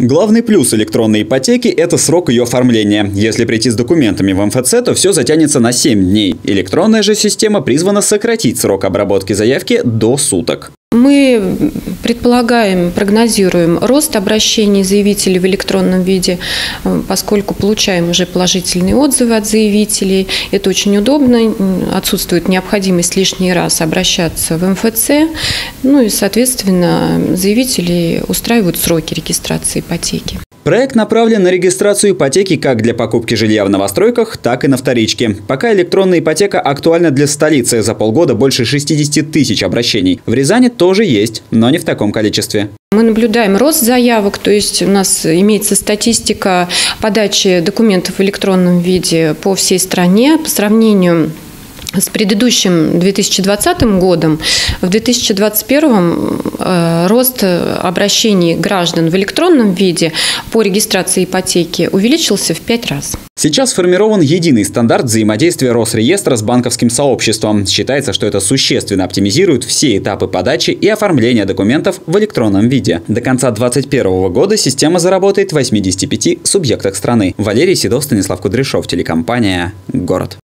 Главный плюс электронной ипотеки – это срок ее оформления. Если прийти с документами в МФЦ, то все затянется на 7 дней. Электронная же система призвана сократить срок обработки заявки до суток. Мы предполагаем, прогнозируем рост обращений заявителей в электронном виде, поскольку получаем уже положительные отзывы от заявителей. Это очень удобно, отсутствует необходимость лишний раз обращаться в МФЦ. Ну и, соответственно, заявители устраивают сроки регистрации ипотеки. Проект направлен на регистрацию ипотеки как для покупки жилья в новостройках, так и на вторичке. Пока электронная ипотека актуальна для столицы. За полгода больше 60 тысяч обращений. В Рязани тоже есть, но не в таком количестве. Мы наблюдаем рост заявок, то есть у нас имеется статистика подачи документов в электронном виде по всей стране. По сравнению с предыдущим 2020 годом, в 2021 рост обращений граждан в электронном виде по регистрации ипотеки увеличился в 5 раз. Сейчас сформирован единый стандарт взаимодействия Росреестра с банковским сообществом. Считается, что это существенно оптимизирует все этапы подачи и оформления документов в электронном виде. До конца 2021 года система заработает в 85 субъектах страны. Валерий Седов, Станислав Кудряшов, телекомпания «Город».